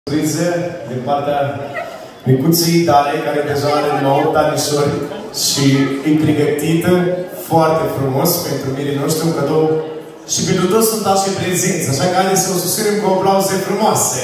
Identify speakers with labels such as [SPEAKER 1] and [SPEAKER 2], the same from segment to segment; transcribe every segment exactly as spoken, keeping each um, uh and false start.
[SPEAKER 1] surprize din partea micuței Dale, care deja are nouă anișori și e pregătită foarte frumos pentru mirii noștri, un cadou și pentru toți sunt așa prezenți. Așa că haideți să o susținem cu aplauze frumoase!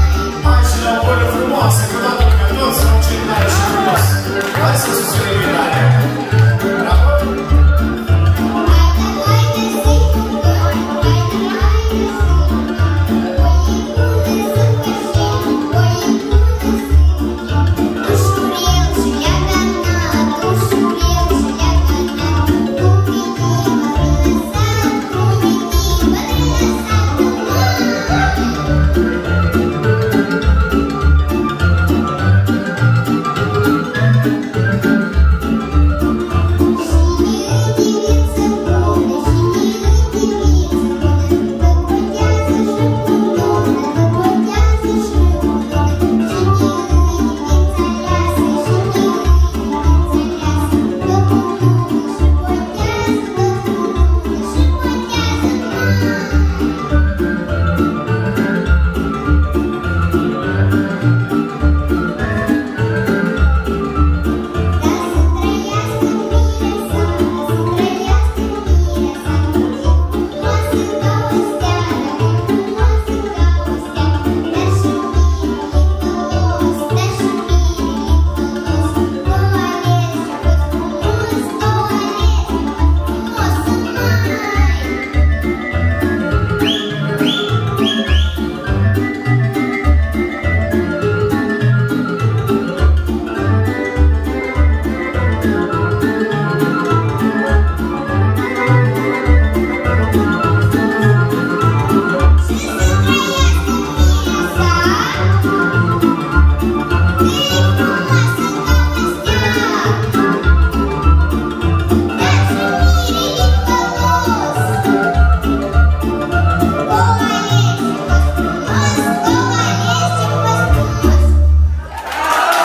[SPEAKER 1] Hai să susținem